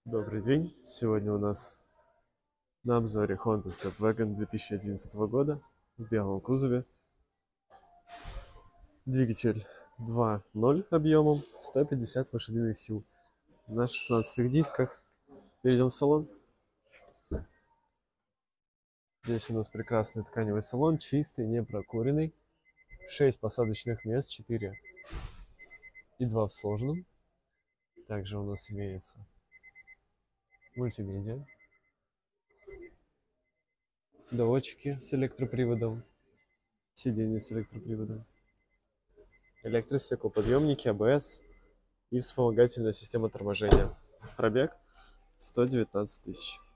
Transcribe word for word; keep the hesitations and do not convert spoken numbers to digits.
Добрый день! Сегодня у нас на обзоре Honda Step Wagon две тысячи одиннадцатого года в белом кузове. Двигатель два ноль объемом, сто пятьдесят лошадиных сил. На шестнадцатых дисках. Перейдем в салон. Здесь у нас прекрасный тканевый салон, чистый, не прокуренный. шесть посадочных мест, четыре и два в сложенном. Также у нас имеется мультимедиа, доводчики с электроприводом, сиденье с электроприводом, электростеклоподъемники, а бэ эс и вспомогательная система торможения. Пробег сто девятнадцать тысяч.